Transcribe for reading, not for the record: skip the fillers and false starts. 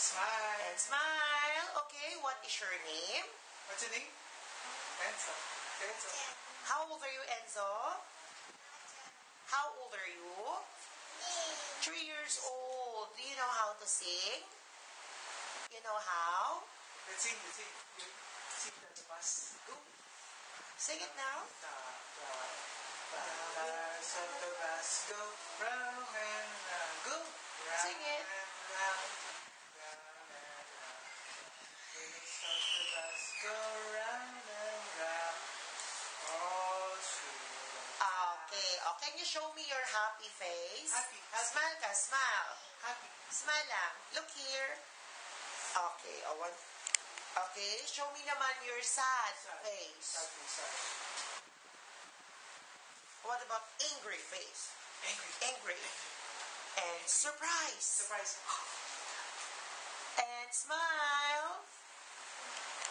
Smile. And smile. Okay, what is your name? What's your name? Enzo. Enzo. How old are you, Enzo? How old are you? 3 years old. Do you know how to sing? You know how? Let's sing. You sing the bus. Go. Sing it now. The cars of the bus go round and round. Go. Round Sing it. and round. Round and round. Wheels of the bus go round and round. All through the Okay. Oh, can you show me your happy face? Happy. Smile ka, smile. Happy. Smile lang. Look here. Okay. Okay, show me naman your sad face. Sad. What about angry face? Angry. And surprise. Surprise. And smile.